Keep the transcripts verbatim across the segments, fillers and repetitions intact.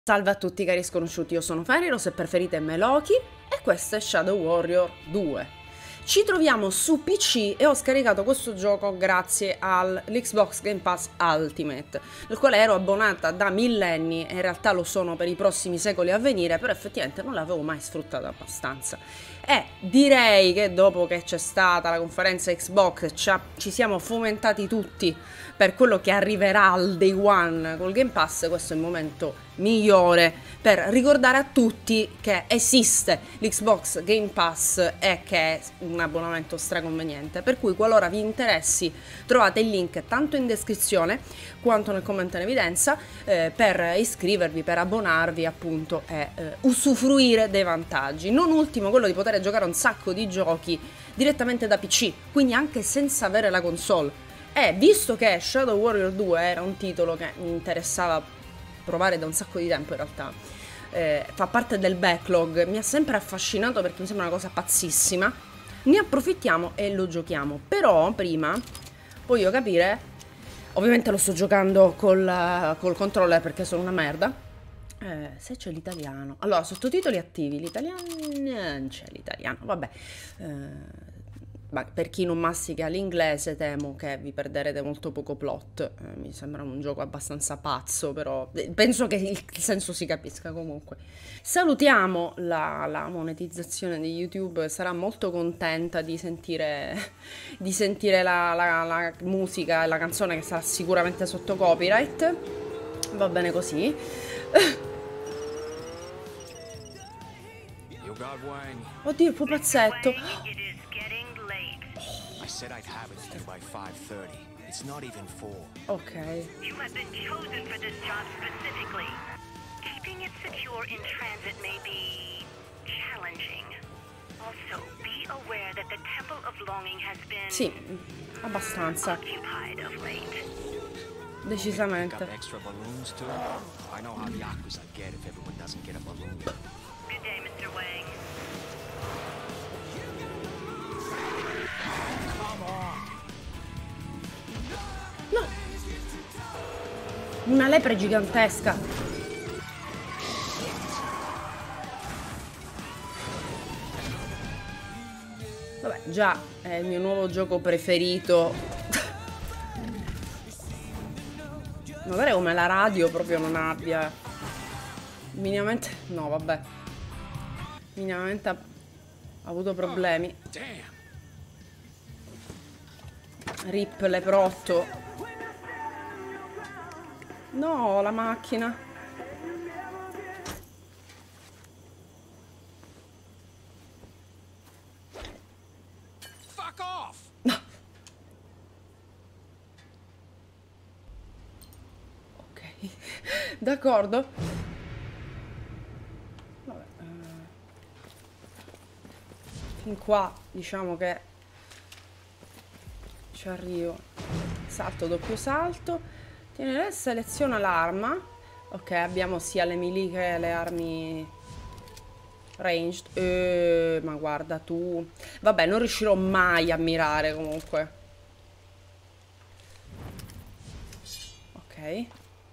Salve a tutti cari sconosciuti, io sono Fenrir, se preferite Meloki, e questo è Shadow Warrior due. Ci troviamo su P C e ho scaricato questo gioco grazie all'Xbox Game Pass Ultimate, nel quale ero abbonata da millenni e in realtà lo sono per i prossimi secoli a venire, però effettivamente non l'avevo mai sfruttata abbastanza. E direi che dopo che c'è stata la conferenza Xbox ci, ci siamo fomentati tutti per quello che arriverà al day one col Game Pass, questo è il momento migliore per ricordare a tutti che esiste l'Xbox Game Pass e che è un abbonamento straconveniente, per cui qualora vi interessi trovate il link tanto in descrizione quanto nel commento in evidenza eh, per iscrivervi, per abbonarvi appunto e eh, usufruire dei vantaggi, non ultimo quello di poter giocare un sacco di giochi direttamente da P C, quindi anche senza avere la console. E visto che Shadow Warrior due era un titolo che mi interessava provare da un sacco di tempo in realtà, eh, fa parte del backlog, mi ha sempre affascinato perché mi sembra una cosa pazzissima, ne approfittiamo e lo giochiamo. Però prima voglio capire, ovviamente lo sto giocando col, col controller perché sono una merda, eh, se c'è l'italiano. Allora, sottotitoli attivi, l'italiano non c'è l'italiano, vabbè. eh, Ma per chi non mastica l'inglese temo che vi perderete molto poco plot, eh, mi sembra un gioco abbastanza pazzo, però penso che il senso si capisca comunque. Salutiamo la, la monetizzazione di YouTube, sarà molto contenta di sentire, di sentire la, la, la musica e la canzone che sarà sicuramente sotto copyright, va bene così. Oddio, il pupazzetto! Said I'd have it to you by five thirty. It's not even four. Ok. You have been chosen for this job specifically. Keeping it secure in transit may be challenging. Also, be aware that the Temple of Longing has been Sì, abbastanza. occupied of late. Decisamente. Got extra balloons too? I know how the Yakuza get if everyone doesn't get a balloon. Good day, mister Wang. No! Una lepre gigantesca! Vabbè, già è il mio nuovo gioco preferito. Magari come la radio proprio non abbia minimamente... No, vabbè. Minimamente ha avuto problemi. Rip leprotto. No, la macchina. Fuck off! No. Ok. D'accordo. Vabbè. Uh. Fin qua diciamo che ci arrivo. Salto, doppio salto. Tieni, seleziona l'arma. Ok, abbiamo sia le melee che le armi ranged. Eh, ma guarda tu. Vabbè, non riuscirò mai a mirare comunque. Ok. E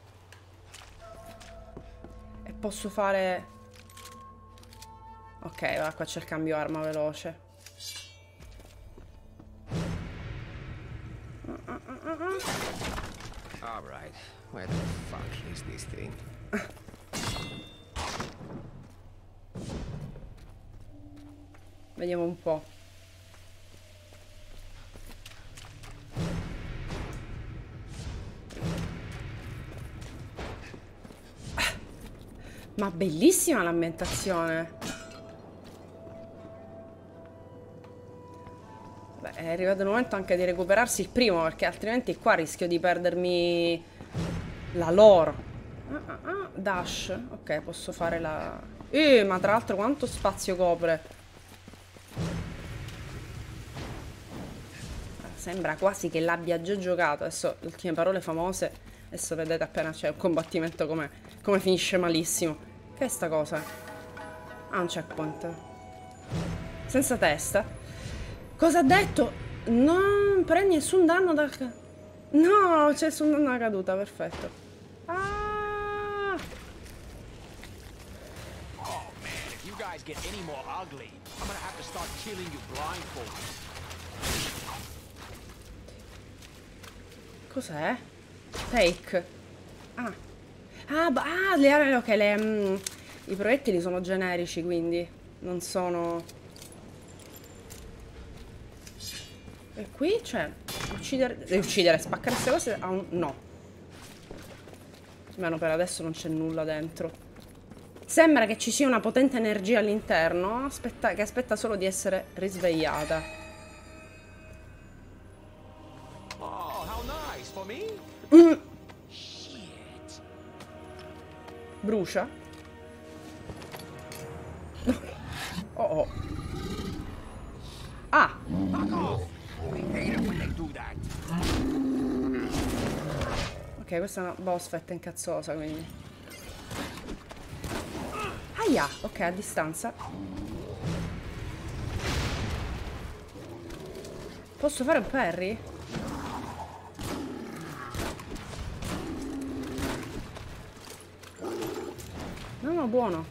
posso fare... Ok, va, qua c'è il cambio arma veloce. All right, where the fuck is this thing? Vediamo un po'. Ma bellissima l'ambientazione. Beh, è arrivato il momento anche di recuperarsi il primo, perché altrimenti qua rischio di perdermi la lore. Ah, ah, ah, dash. Ok, posso fare la... Eh, ma tra l'altro quanto spazio copre. Sembra quasi che l'abbia già giocato. Adesso le ultime parole famose. Adesso vedete appena c'è un combattimento come, come finisce malissimo. Che è sta cosa? Ah, un checkpoint. Senza testa. Cosa ha detto? Non prendi nessun danno da... No, c'è nessun danno da caduta, perfetto. Ah! guys get any more ugly, I'm gonna have to start killing you blindfold. Cos'è? Take. Ah. Ah, ah, le aree, ok, le, mm, i proiettili sono generici, quindi non sono... E qui c'è uccidere, devi uccidere, spaccare queste cose a un... no. Almeno per adesso non c'è nulla dentro. Sembra che ci sia una potente energia all'interno, aspetta, che aspetta solo di essere risvegliata. Oh, how nice for me. Mm. Brucia? Oh oh. Ah! Fuck off. I hate it when they do that. Ok, questa è una boss fight incazzosa, quindi. Aia! Ok, a distanza. Posso fare un parry? No, no, buono.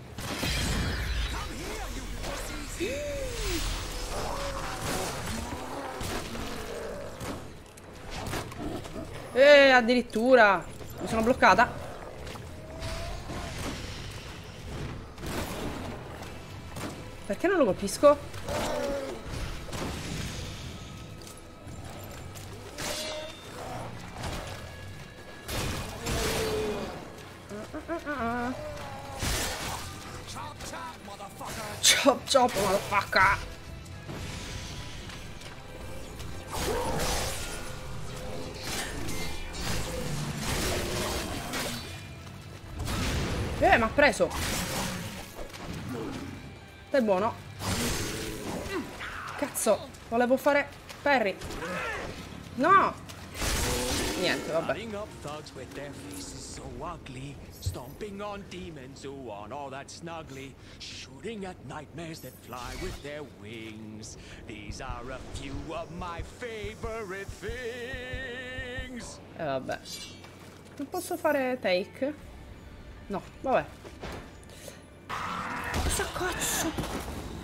Eh, addirittura mi sono bloccata. Perché non lo colpisco? Chop chop, motherfucker. Eh, mi ha preso. Stai buono. Cazzo, volevo fare parry. No. Niente, vabbè. Stomping on demons who aren't all that snuggly, shooting at nightmares that fly with their wings. These are a few of my favorite things. E eh, vabbè. Non posso fare take? No, vabbè. Cosa cazzo?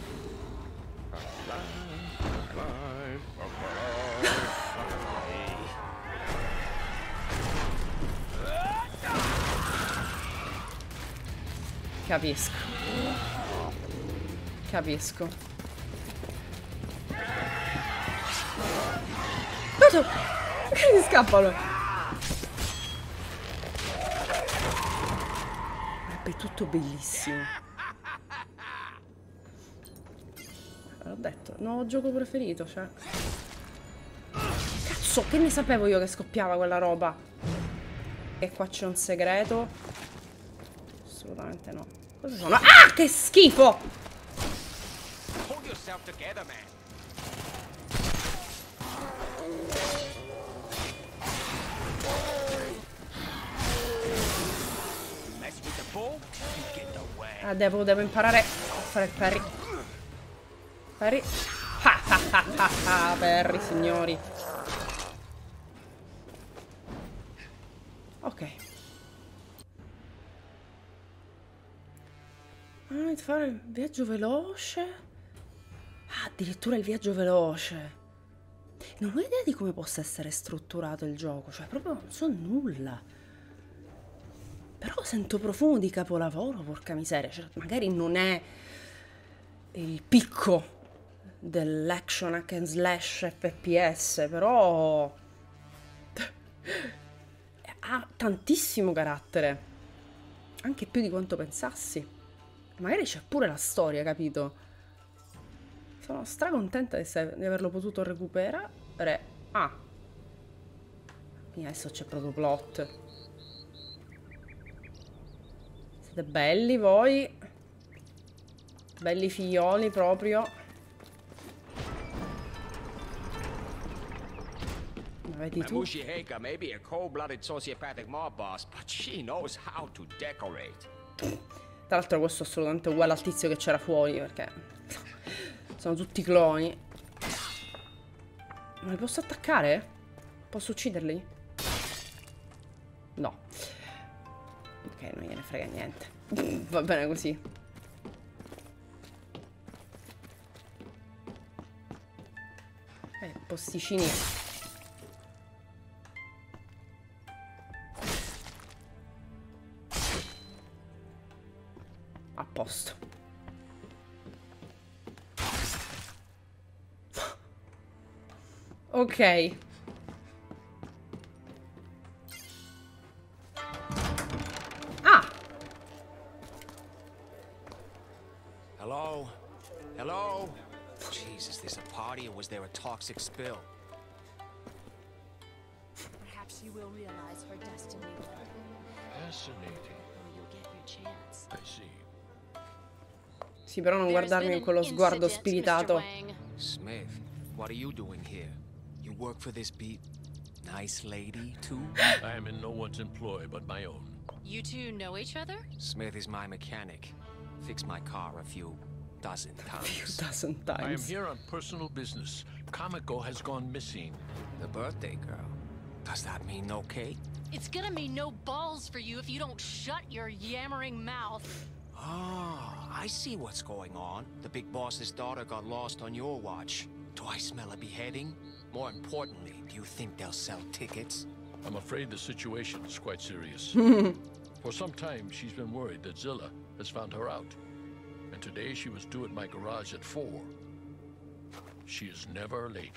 Capisco. Capisco. Cosa? Perché mi scappano? È tutto bellissimo. L'ho detto, nuovo gioco preferito, cioè. Cazzo, che ne sapevo io che scoppiava quella roba? E qua c'è un segreto. Assolutamente no. Cosa sono? Ah, che schifo! Hold yourself together, man. Mess with the bull, you get away. Ah, devo, devo imparare a fare il parry. Parry. Ah, ah, ah, ah, ah, parry, signori. Ok. Ah, fare il viaggio veloce. Ah, addirittura il viaggio veloce. Non ho idea di come possa essere strutturato il gioco. Cioè, proprio non so nulla. Però sento profumo di capolavoro, porca miseria. Cioè, magari non è il picco dell'action hack and slash F P S, però ha tantissimo carattere. Anche più di quanto pensassi. Magari c'è pure la storia, capito? Sono stracontenta di, di averlo potuto recuperare. Ah. Quindi adesso c'è proprio plot. Siete belli voi. Belli figlioli proprio. Ma vedi tu? Mamushi Heika may be a cold-blooded sociopathic mob boss, but she knows how to decorate. Tra l'altro questo è assolutamente uguale al tizio che c'era fuori, perché sono tutti cloni. Ma li posso attaccare? Posso ucciderli? No. Ok, non gliene frega niente. Va bene così. posticini. A posto. Ok. Ah! Hello? Hello? Jeez, is this a party or was there a toxic spill? Perhaps you will realize her destiny. Fascinating. Or you'll get your chance. I see. Sì, però non guardarmi con quello sguardo spiritato. Smith, what are you doing here? You work for this beat? Nice lady, too? I am in no one's employ but my own. You two know each other? Smith is my mechanic. Fixed my car a few dozen A few times. dozen I am times. here on personal business. Kamiko has gone missing. The birthday girl. Does that mean no cake? It's gonna mean no balls for you if you don't shut your yammering mouth. Ah, I see what's going on. The big boss's daughter got lost on your watch. Do I smell a beheading? More importantly, do you think they'll sell tickets? I'm afraid the situation is quite serious. For some time, she's been worried that Zilla has found her out. And today she was due at my garage at four. She is never late.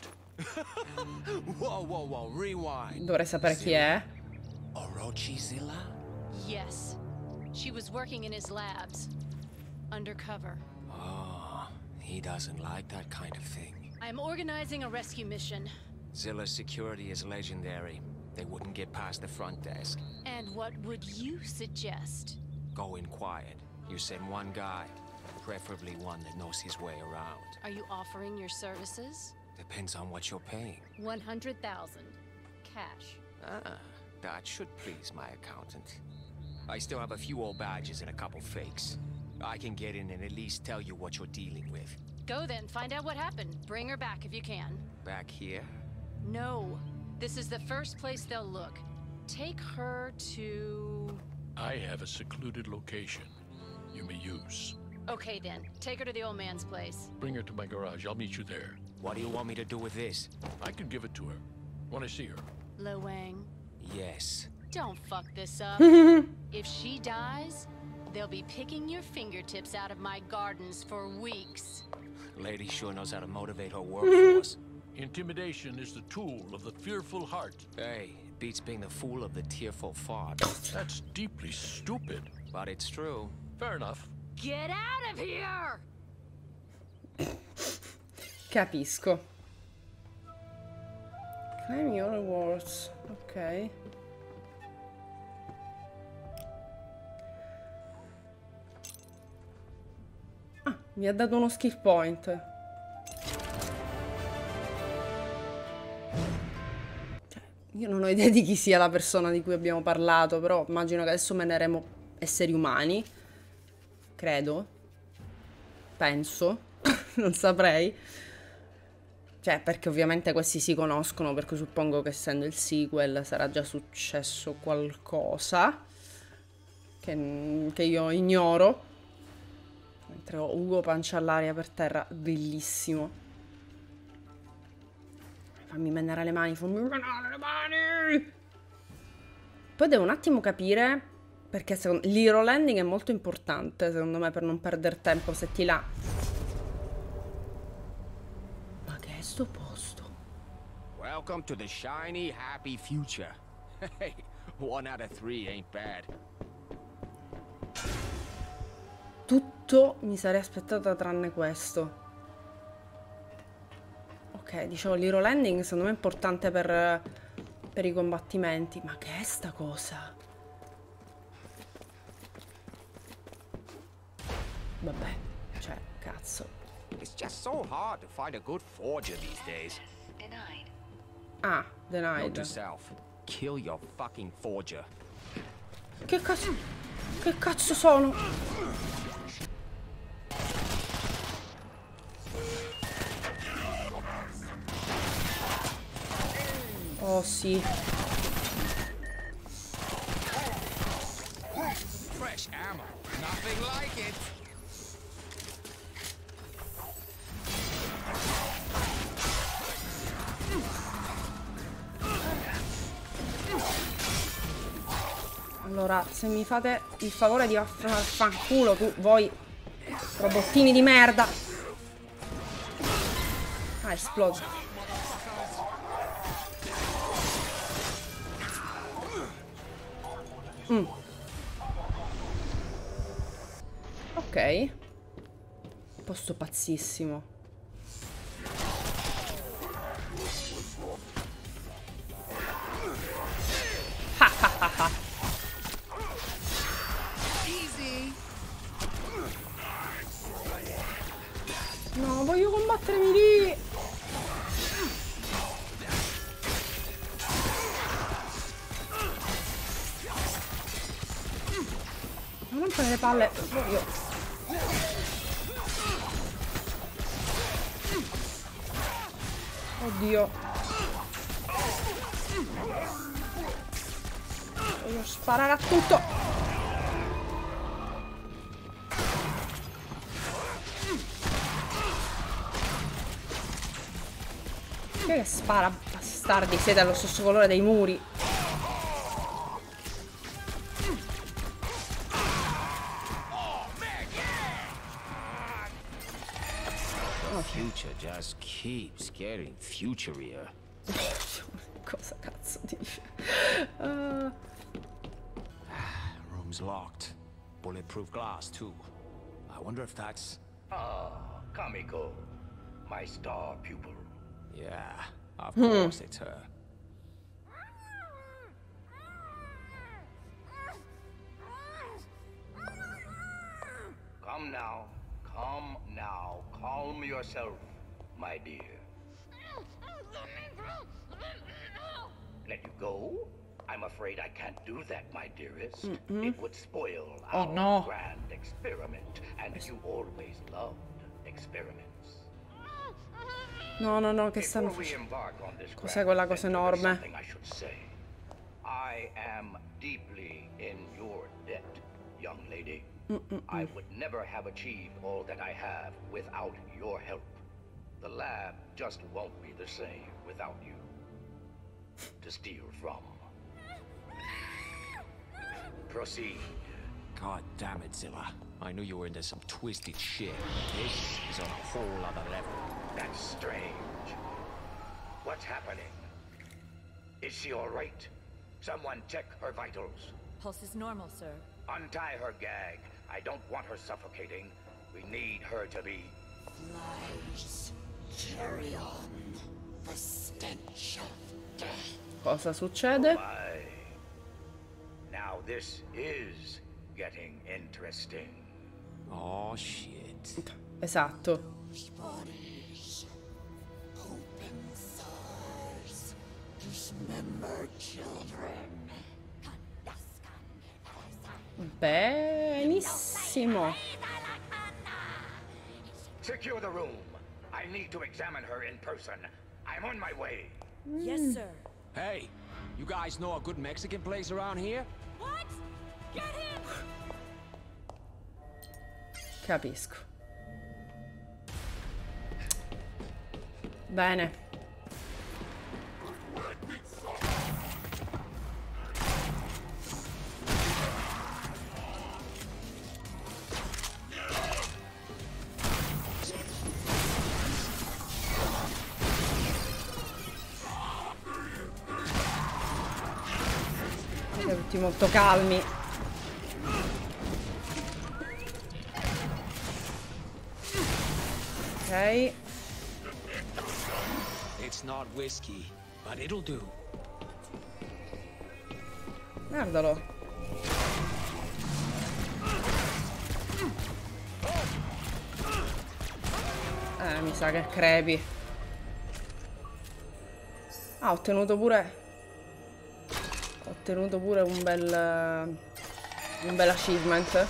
Whoa, whoa, whoa, rewind. Dovrei sapere chi è. Orochi Zilla? Yes. She was working in his labs. Undercover. Oh, he doesn't like that kind of thing. I'm organizing a rescue mission. Zilla's security is legendary. They wouldn't get past the front desk. And what would you suggest? Go in quiet. You send one guy, preferably one that knows his way around. Are you offering your services? Depends on what you're paying. one hundred thousand. Cash. Ah, that should please my accountant. I still have a few old badges and a couple fakes. I can get in and at least tell you what you're dealing with. Go then, find out what happened. Bring her back if you can. Back here? No. This is the first place they'll look. Take her to... I have a secluded location you may use. Okay then, take her to the old man's place. Bring her to my garage. I'll meet you there. What do you want me to do with this? I can give it to her when I see her. Lo Wang, Yes. don't fuck this up. If she dies, they'll be picking your fingertips out of my gardens for weeks. Lady sure knows how to motivate her workforce. Intimidation is the tool of the fearful heart. Hey, it beats being the fool of the tearful fart. That's deeply stupid. But it's true. Fair enough. Get out of here! Capisco. Claim your rewards. Ok. Ah, mi ha dato uno skill point. Cioè, io non ho idea di chi sia la persona di cui abbiamo parlato, però immagino che adesso meneremo esseri umani. Credo. Penso. Non saprei. Cioè, perché ovviamente questi si conoscono, per cui suppongo che essendo il sequel sarà già successo qualcosa che, che io ignoro. Mentre ho Ugo pancia all'aria per terra, bellissimo. Fammi menare le mani, fammi menare le mani! Poi devo un attimo capire, perché secondo... l'hero landing è molto importante, secondo me, per non perdere tempo se ti là. Ma che è sto posto? Welcome to the shiny, happy future. Hey, one out of three ain't bad. Tutto mi sarei aspettata tranne questo. Ok, dicevo, l'hero landing secondo me è importante per, per i combattimenti. Ma che è sta cosa? Vabbè, cioè, cazzo. It's just so hard to find a good forger these days. Denied. Ah, Note denied. to self, kill your fucking forger. Che cazzo? Che cazzo sono? Oh sì. Fresh ammo, nothing like it. Allora, se mi fate il favore di vaffanculo, tu, voi robottini di merda. Ah, esploso. Mm. Ok. Posto pazzissimo. Ha ha ha ha. No, voglio combattermi lì. Non rompere le palle. Voglio. Oddio. Voglio sparare a tutto. Che spara, bastardi, siete allo stesso colore dei muri. Future just keeps getting futurier. Cosa cazzo dice? Uh... Room's locked. Bulletproof glass too. I wonder if that's... Ah, Kamiko, my star pupil. Yeah, of course it's her. Come now, come now. Calm yourself, my dear. Let you go? I'm afraid I can't do that, my dearest. Mm-mm. It would spoil oh, our no. grand experiment, and you always loved experiments. No, no, no, che stanno facendo? Cos'è quella cosa enorme? I am deeply in your debt, young lady. Mm-mm-mm. I would never have achieved all that I have without your help. The lab just won't be the same without you to steal from. Proceed. God damn it, Zilla. I knew you were into some twisted shit. This is a whole other level. That's strange. What's happening? Is she all right? Someone check her vitals. Pulse is normal, sir. Untie her gag. I don't want her suffocating. We need her to be... Lies. Carry on. The stench of death. Cosa succede? Oh my. Now this is getting interesting. Oh shit. Esatto. Bodies. Open sores. Dismembered children. Benissimo. Secure the room. I need to examine her in person. I'm on my way. Yes, sir. Hey, you guys know a good Mexican place around here? What? Get him! Capisco. Bene. Siete tutti molto calmi. Ok. It's not whiskey, but it'll do. Guardalo. Eh, mi sa che crepi. Ah, ho ottenuto pure... Ho ottenuto pure un bel... Un bel achievement.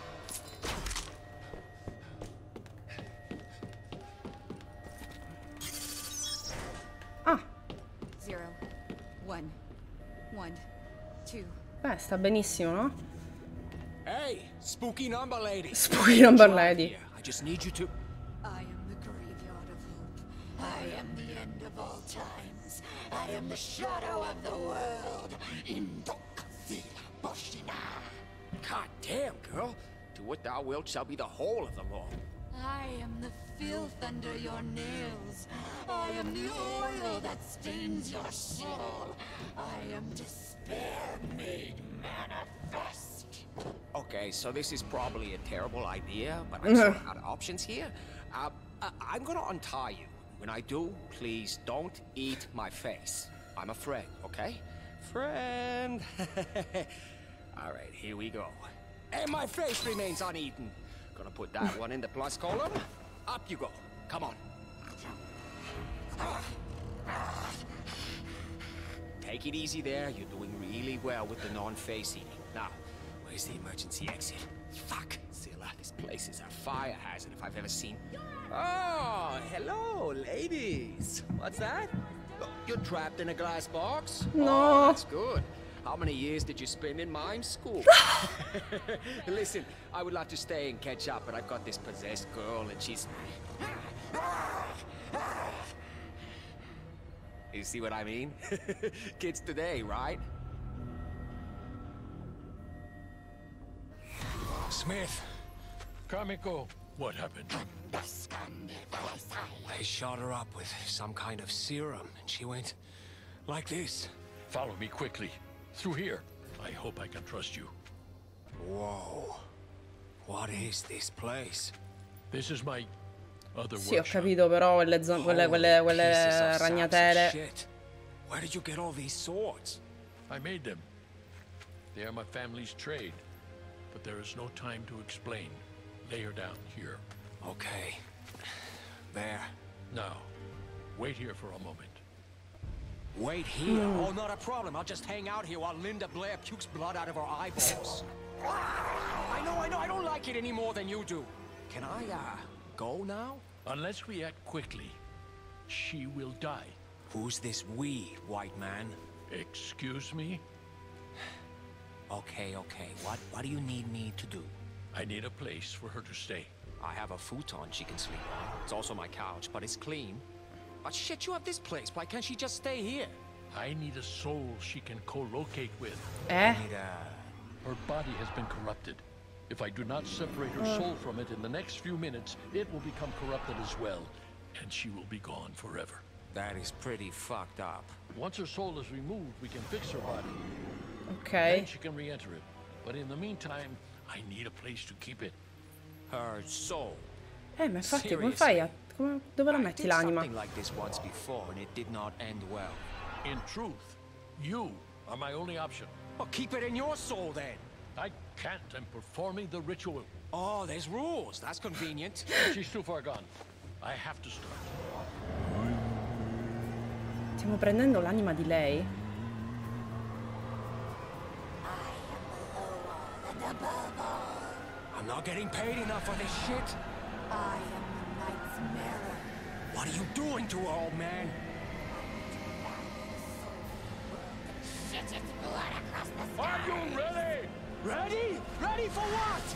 Ah. Zero. One. One. Two. Beh, sta benissimo, no? Hey, spooky number lady. Spooky number lady. I just need you to... I am the graveyard of hope. I am the end of all times. I am the shadow of the world. Indocavila. God damn, girl. Do what thou wilt shall be the whole of them all. I am the filth under your nails. I am the oil that stains your soul. I am despair made manifest. Okay, so this is probably a terrible idea, but I'm sort of out of options here. Uh, uh, I'm gonna untie you. When I do, please don't eat my face. I'm a friend, okay? Friend. All right, here we go. And my face remains uneaten. Gonna put that one in the plus column. Up you go. Come on. Take it easy there. You're doing really well with the non-face eating. Now, where's the emergency exit? Fuck, Zilla, this place is a fire hazard if I've ever seen. Oh, hello, ladies. What's that? Oh, you're trapped in a glass box? No. Oh, that's good. How many years did you spend in mime school? Listen, I would love to stay and catch up, but I've got this possessed girl and she's... You see what I mean? Kids today, right? Smith. Kamiko, what happened? They shot her up with some kind of serum, and she went like this. Follow me quickly. Through here. I hope I can trust you. Whoa. What is this place? This is my other Sì, ho workshop. capito, però quelle, zon- quelle, quelle, quelle ragnatele. Shit. Where did you get all these swords? I made them. They are my family's trade. But there is no time to explain. Lay her down here. Okay. There. Now, wait here for a moment. Wait here? Mm. Oh, not a problem. I'll just hang out here while Linda Blair pukes blood out of her eyeballs. I know, I know. I don't like it any more than you do. Can I, uh, go now? Unless we act quickly, she will die. Who's this we, white man? Excuse me? Okay, okay. What, what do you need me to do? I need a place for her to stay. I have a futon she can sleep on. It's also my couch, but it's clean. But shit, you have this place. Why can't she just stay here? I need a soul she can co-locate with. Eh? I need a... Her body has been corrupted. If I do not separate her soul from it in the next few minutes, it will become corrupted as well, and she will be gone forever. That is pretty fucked up. Once her soul is removed, we can fix her body. Ok. Then she can re-enter it. But in the meantime, I need a place to keep it. Her soul. Eh, ma infatti come fai a... Come, dove la metti l'anima? Something like this once before, and it did not end well. In truth, you are my only option. Well, keep it in your soul, then. I can't. I'm performing the ritual. Oh, there's rules. That's convenient. She's too far gone. I have to start. Stiamo prendendo l'anima di lei? I'm not getting paid enough for this shit. I am the Knight's Mirror. What are you doing to her, old man? Shit its blood across the Are you ready? Ready? Ready for what?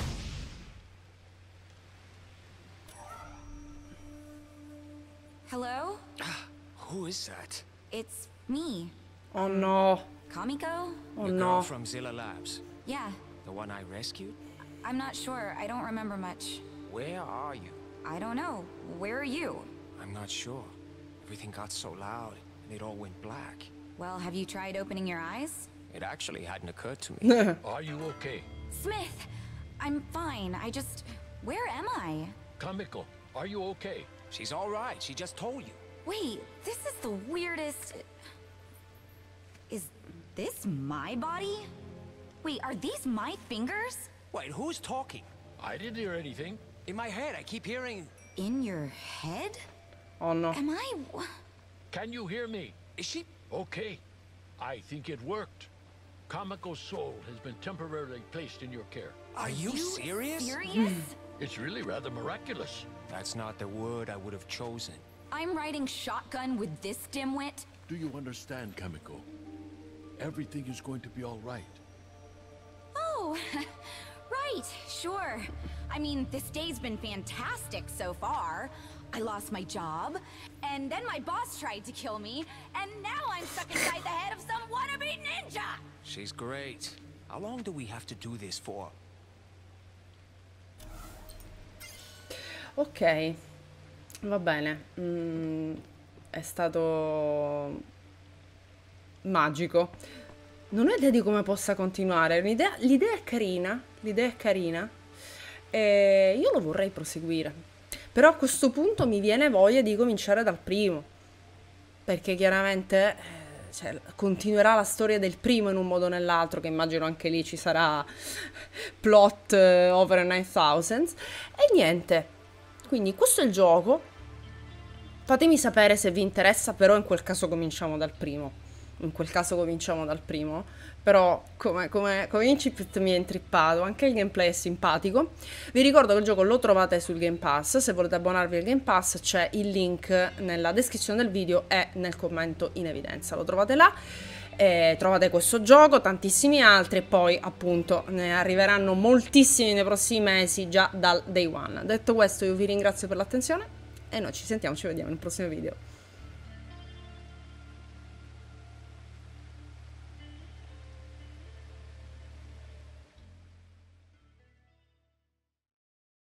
Hello? Who is that? It's me, Oh no. Kamiko? Oh The no. girl from Zilla Labs. Yeah, The one I rescued? I'm not sure. I don't remember much. Where are you? I don't know. Where are you? I'm not sure. Everything got so loud, and it all went black. Well, have you tried opening your eyes? It actually hadn't occurred to me. Are you okay? Smith! I'm fine. I just... Where am I? Kamiko, are you okay? She's all right. She just told you. Wait, this is the weirdest... Is this my body? Wait, are these my fingers? Wait, who's talking? I didn't hear anything. In my head, I keep hearing... In your head? Oh no. Am I... Can you hear me? Is she... Okay. I think it worked. Kamiko's soul has been temporarily placed in your care. Are you, serious? Serious? It's really rather miraculous. That's not the word I would have chosen. I'm riding shotgun with this dimwit? Do you understand, Kamiko? Everything is going to be all right. Oh, right, sure. I mean, this day's been fantastic so far. I lost my job, and then my boss tried to kill me, and now I'm stuck inside the head of some wannabe ninja! She's great. How long do we have to do this for? Ok, va bene. Mm, è stato magico. Non ho idea di come possa continuare. L'idea l'idea è carina, l'idea è carina. E io lo vorrei proseguire. Però a questo punto mi viene voglia di cominciare dal primo. Perché chiaramente eh, cioè, continuerà la storia del primo in un modo o nell'altro, che immagino anche lì ci sarà plot eh, over nine thousand. E niente. Quindi questo è il gioco. Fatemi sapere se vi interessa, però in quel caso cominciamo dal primo. In quel caso cominciamo dal primo. Però come, come, come incipit mi è intrippato, anche il gameplay è simpatico. Vi ricordo che il gioco lo trovate sul Game Pass. Se volete abbonarvi al Game Pass c'è il link nella descrizione del video e nel commento in evidenza. Lo trovate là. E trovate questo gioco, tantissimi altri, e poi appunto ne arriveranno moltissimi nei prossimi mesi, già dal day one. Detto questo, io vi ringrazio per l'attenzione e noi ci sentiamo, ci vediamo nel prossimo video.